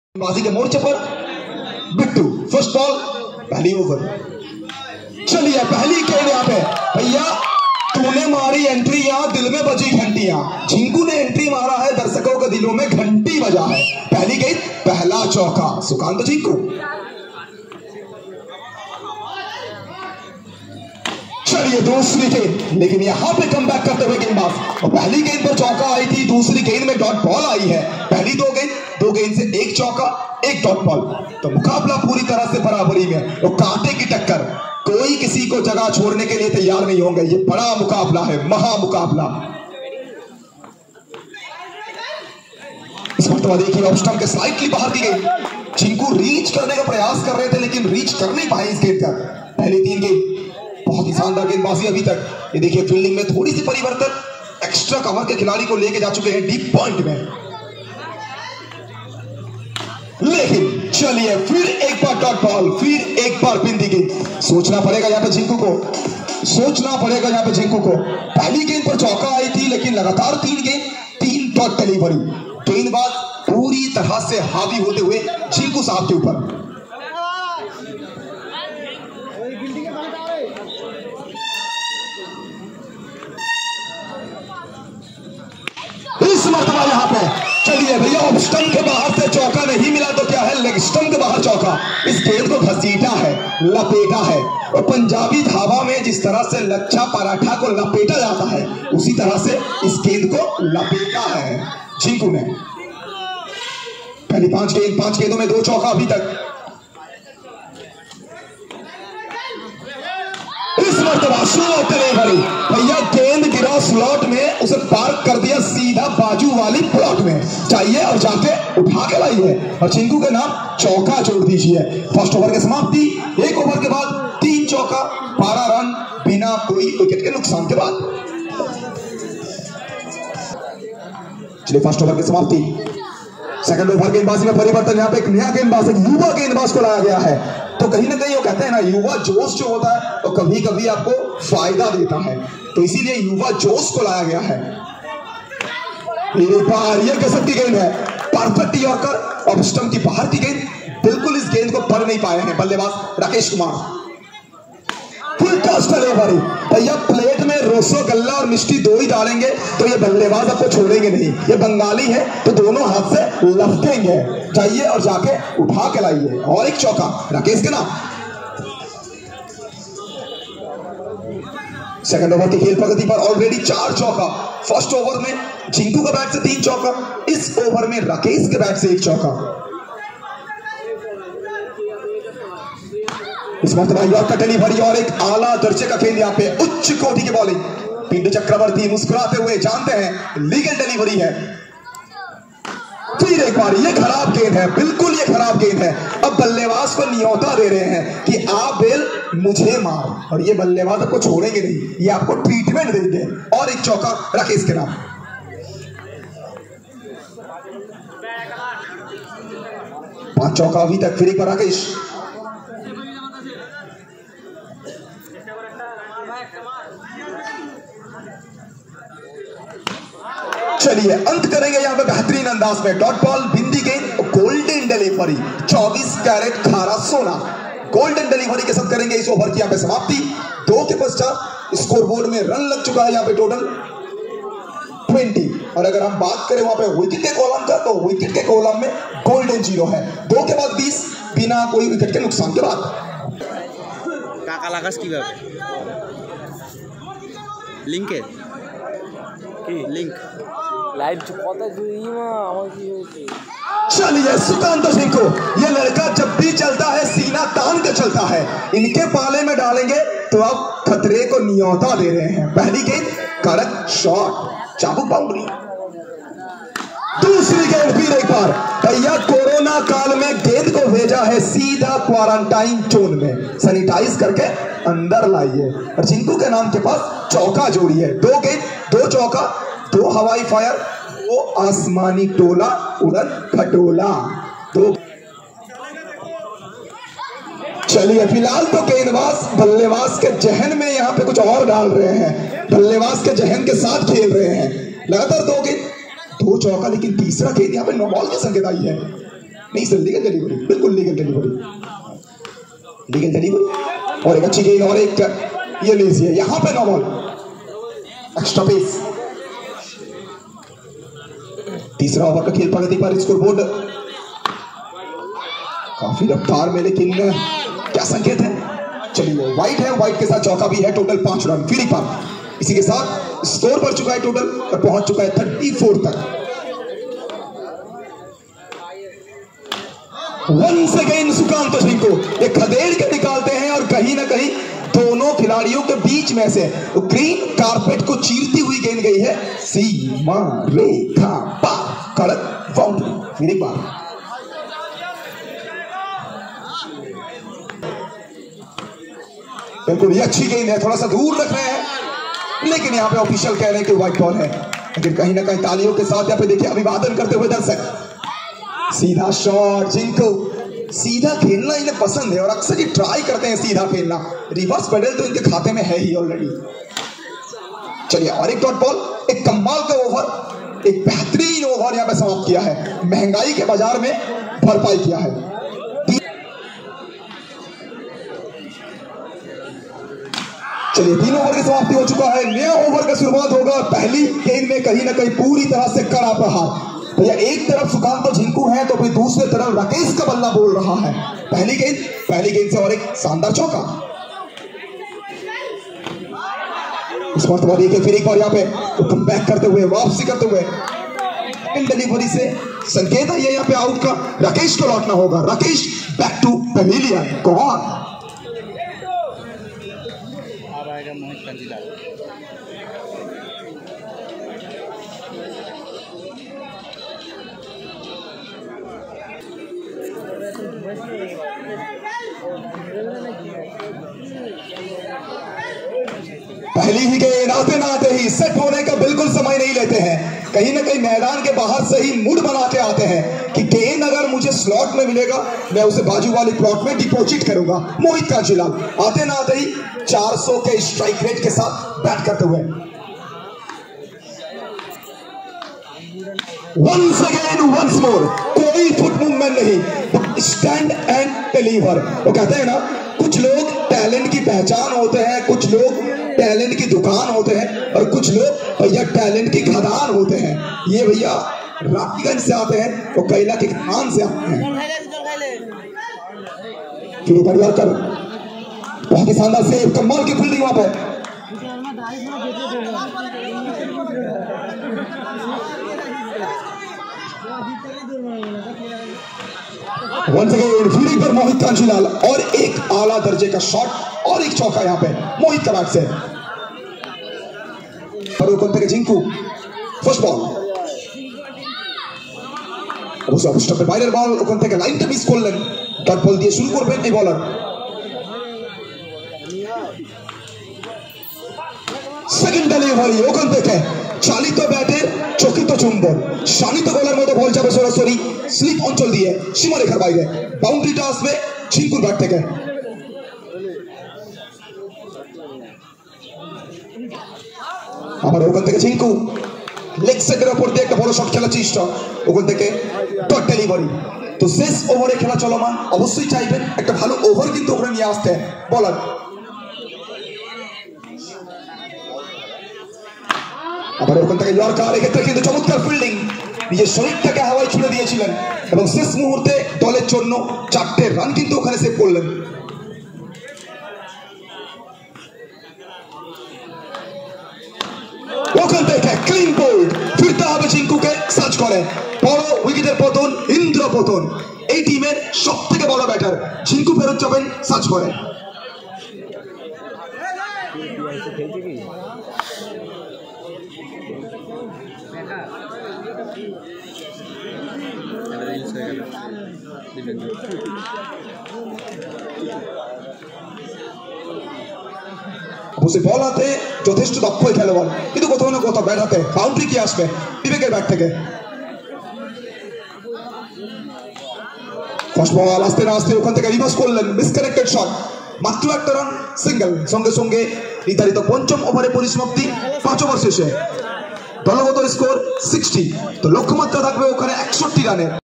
बाजी के मोर्चे पर बिट्टू फर्स्ट बॉल पहली ओवर। चलिए पहली गेंद यहाँ पे भैया तूने मारी एंट्री, यहाँ दिल में बजी घंटियां। झिंकू ने एंट्री मारा है, दर्शकों के दिलों में घंटी बजा है। पहली गेंद पहला चौका सुकांत झिंकू। चलिए दूसरी गेंद, लेकिन यहाँ पे कम बैक करते हुए गेंदबाज। और पहली गेंद पर चौका आई थी, दूसरी गेंद में डॉट बॉल आई है। पहली दो गेंद से एक चौका एक डॉट बॉल, तो मुकाबला पूरी तरह से बराबरी में। तो कांटे की टक्कर, कोई किसी को जगह छोड़ने के लिए तैयार नहीं होंगे। ये बड़ा मुकाबला है, महा मुकाबला। इस मरतबा देखिए ऑफ स्टंप के स्लाइटली बाहर की गेंद। झिंकू रीच करने का प्रयास कर रहे थे, लेकिन रीच कर नहीं पाए इस गेंद तक। पहली तीन गेंद बहुत ही शानदार गेंदबाजी अभी तक। ये देखिए फील्डिंग में थोड़ी सी परिवर्तन, एक्स्ट्रा कवर के खिलाड़ी को लेके जा चुके हैं डीप पॉइंट में। लेकिन चलिए फिर एक बार डॉट बॉल, फिर एक बार बिंदी गेंद। सोचना पड़ेगा यहाँ पे झिंकू को, सोचना पड़ेगा यहाँ पे झिंकू को। पहली गेंद पर चौका आई थी, लेकिन लगातार तीन गेंद तीन डॉट डिलीवरी। गेंदबाज पूरी तरह से हावी होते हुए झिंकू साहब के ऊपर। इस मरतबा यहाँ पे चलिए भैया ऑफ स्टंप के बाहर से चौका नहीं मिला तो क्या है, लेग स्टंप के बाहर चौका। इस गेंद को घसीटा है, लपेटा है। और पंजाबी ढाबा में जिस तरह से लच्छा पराठा को लपेटा जाता है, उसी तरह से इस गेंद को लपेटा है झिंकू ने। पहली पांच गेंदों में दो चौका अभी तक। इस मरतबा स्लॉट डिलीवरी, भैया गेंद गिरा स्लॉट में, उसे पार्क कर दिया सीधा बाजू वाली प्लॉट में। चाहिए और जाके उठा के लाइए और झिंकू के नाम चौका जोड़ दीजिए। फर्स्ट ओवर की समाप्ति, एक ओवर के बाद तीन चौका, 12 रन बिना कोई विकेट के नुकसान के बाद। चलिए फर्स्ट ओवर की समाप्ति, सेकंड ओवर गेंदबाजी में परिवर्तन। यहाँ पे एक नया गेंदबाज, एक युवा गेंदबाज को लाया गया है। तो कहीं ना कहीं वो कहते हैं ना, युवा जोश जो होता है तो कभी कभी आपको फायदा देता है, तो इसीलिए युवा जोश को लाया गया है। ये गजब की गेंद है, परफेक्ट यॉर्कर। ऑफ स्टंप की बाहर की गेंद, बिल्कुल इस गेंद को पढ़ नहीं पाए हैं बल्लेबाज Rakesh Kumar. Full toss delivery, भैया प्लेट में रसोगुल्ला और मिष्टी दो ही डालेंगे तो ये बल्लेबाज आपको छोड़ेंगे नहीं। ये बंगाली है तो दोनों हाथ से लपटेंगे। जाइए और जाके उठा के लाइए। और एक चौका राकेश के नाम। सेकंड ओवर की खेल प्रगति पर ऑलरेडी 4 चौका। फर्स्ट ओवर में झिंकू के बैट से 3 चौका, इस ओवर में राकेश के बैट से 1 चौका। इस मरतबा यॉर्कर डिलीवरी और एक आला दर्जे का खेल, यहाँ पे उच्च कोटि की बॉलिंग। पिंड चक्रवर्ती मुस्कुराते हुए जानते हैं लीगल डिलीवरी है। फिर एक बार ये खराब गेंद है, बिल्कुल ये खराब गेंद है। अब बल्लेबाज को न्योता दे रहे हैं कि आप बेल मुझे मार, और ये बल्लेबाज आपको छोड़ेंगे नहीं, ये आपको ट्रीटमेंट देंगे। और एक चौका राकेश के नाम। पांच चौका अभी तक, फिर एक बार राकेश। चलिए अंत करेंगे यहाँ पे बेहतरीन अंदाज में। डॉट बॉल, बिंदी गेंद, गोल्डन डिलीवरी, 24 कैरेट खारा सोना। गोल्डन डिलीवरी के साथ करेंगे इस ओवर की यहाँ पे समाप्ति। 2 के पश्चात स्कोरबोर्ड में रन लग चुका है यहाँ पे टोटल 20। और अगर हम बात करें वहां पे विकेट के कॉलम का, तो विकेट के कॉलम में गोल्डन 0 है। 2 के बाद 20 बिना कोई विकेट के नुकसान के बाद। लिंक लाइव चलिए सुकांत झिंकू, ये लड़का जब भी चलता है सीना तान के चलता है। इनके पाले में डालेंगे तो आप खतरे को न्योता दे रहे हैं। पहली गेंद कड़क शॉट, चाबुक बाउंड्री। दूसरी गेंद फिर एक बार, भैया कोरोना काल में गेंद को भेजा है सीधा क्वारंटाइन जोन में। सैनिटाइज करके अंदर लाइए और झिंकू के नाम के पास चौका जोड़िए। 2 गेंद 2 चौका, 2 हवाई फायर, 2 आसमानी टोला, उड़न खटोला। 2 चलिए फिलहाल तो गेंदबाज बल्लेबाज के जहन में यहाँ पे कुछ और डाल रहे हैं, बल्लेबाज के जहन के साथ खेल रहे हैं। लगातार 2 गेंद 2 चौका, लेकिन तीसरा गेंद यहाँ पे नो बॉल की संकेत आई है। नहीं सर, लीगल डिलीवरी, बिल्कुल लीगल डिलीवरी, लीगल डिलीवरी। और एक अच्छी गेंद और एक ये लीजिए, यहां पे नो बॉल, एक्स्ट्रा पेस। तीसरा ओवर का खेल प्रगति पर, स्कोर बोर्ड काफी रफ्तार में, लेकिन क्या संकेत है? चलिए वाइट है, वाइट के साथ चौका भी है, टोटल 5 रन फील्डिंग पर। इसी के साथ स्कोर बढ़ चुका है टोटल और पहुंच चुका है 34 तक। वंस अगेन सुकांत झिंकू ये खदेड़ के निकालते हैं और कहीं ना कहीं दोनों खिलाड़ियों के बीच में से ग्रीन कारपेट को चीरती हुई गेंद गई है सीमा रेखा पार, कड़क बाउंड्री, फील्डिंग पर। बिल्कुल ये अच्छी गेंद है, थोड़ा सा दूर रख रहे हैं, लेकिन यहाँ पे ऑफिशियल कह रहे हैं कि व्हाइट बॉल है। लेकिन कहीं ना कहीं तालियों के साथ यहाँ पे देखिए अभिवादन करते हुए दर्शक। सीधा शॉट, जिनको सीधा खेलना इन्हें पसंद है और अक्सर ये ट्राई करते हैं सीधा खेलना। रिवर्स पेडल तो इनके खाते में है ही ऑलरेडी। चलिए और एक डॉट बॉल, एक कमाल का ओवर, एक बेहतरीन ओवर यहाँ पे समाप्त किया है, महंगाई के बाजार में भरपाई किया है। चलिए 3 ओवर की समाप्ति हो चुका है, नया ओवर का शुरुआत होगा। पहली गेंद में कहीं ना कहीं पूरी तरह से कड़ा प्रहार। भैया एक तरफ सुकांत झिंकू है तो फिर दूसरे तरफ राकेश का बल्ला बोल रहा है। पहली गेंद से और एक शानदार चौका। इस मरतबा देखिए फिर एक बार यहाँ पे कम बैक करते हुए, वापसी करते हुए इन डिलीवरी से संकेत है यहाँ पे आउट का। राकेश को लौटना होगा, Rakesh back to pavilion, go on. पहली ही गेंद आते ना आते ही सेट होने का बिल्कुल समय नहीं लेते हैं, कहीं ना कहीं मैदान के बाहर से ही मूड बना के आते हैं कि गेंद अगर मुझे स्लॉट में मिलेगा मैं उसे बाजू वाली प्लॉट में डिपॉजिट करूंगा। मोहित कांचीलाल आते ना आते ही 400 के स्ट्राइक रेट के साथ बैट करते हुए। वंस अगेन वंस मोर, कोई फुट मूवमेंट नहीं, स्टैंड एंड डिलीवर। वो कहते हैं ना कुछ लोग टैलेंट की पहचान होते हैं, कुछ लोग टैलेंट की दुकान होते हैं और कुछ लोग भैया टैलेंट की खदान होते हैं। ये भैया रानीगंज से आते हैं तो कैला की खान से आते हैं। कर बहुत ही शानदार सेव, कमाल की फील्डिंग वहां पे। वंस अगेन फील्डिंग पर मोहित कांचीलाल और एक आला दर्जे का शॉट और एक चौका यहाँ पे मोहित का बैट से। पर झिंकू फर्स्ट बॉल বাইরের বল, ওখান থেকে লাইনটা মিস করলেন, ডট বল দিয়ে শুরু করবেন এই বলার। সেকেন্ড ডেলিভারি ওখান থেকে চালিত ব্যাটের চকিত চুম্বন, শানিত বলের মতো বল যাবে সরাসরি স্লিপ অঞ্চল দিয়ে সীমারেখার বাইরে, বাউন্ডারিটা আসবে ঝিঙ্কুর ব্যাট থেকে। আবার ওখান থেকে ঝিঙ্কু লেগ সাইডের উপর দিয়ে একটা বড় শট খেলার চেষ্টা, ওখান থেকে ডট ডেলিভারি। তো শেষ ওভারে খেলা চলমান, অবশ্যই চাইবেন একটা ভালো ওভার কিন্তু ওখানে নিয়ে আসতে বলার। আবার ওখান থেকে ইয়র্কার, এক্ষেত্রে কিন্তু চমৎকার ফিল্ডিং, নিজের শরীরটাকে হাওয়ায় ছুড়ে দিয়েছিলেন এবং শেষ মুহূর্তে দলের জন্য 4টে রান কিন্তু ওখানে সেভ করলেন। ওখান থেকে ক্লিন বোল্ড, ফিরতে হবে ঝিঙ্কুকে সার্চ করে। বড় উইকেটের পতন, ইন্দ্র পতন, এই টিমের সব থেকে বড় ব্যাটার ঝিঙ্কু ফেরত যাবেন সার্চ করে। বল হাতে যথেষ্ট দক্ষ খেলোয়াড়, কিন্তু কোথাও না কোথাও ব্যাট হাতে বাউন্ডারি কি আসবে বিবেকের ব্যাট থেকে। ফার্স্ট বল আসতে না আসতে ওখান থেকে রিভার্স করলেন, মিসকানেক্টেড শট, মাত্র একটা রান সিঙ্গেল। সঙ্গে সঙ্গে নির্ধারিত পঞ্চম ওভারে পরিসমাপ্তি 5 ওভার শেষে। দলগত স্কোর 60, তো লক্ষ্যমাত্রা থাকবে ওখানে 61 রানের।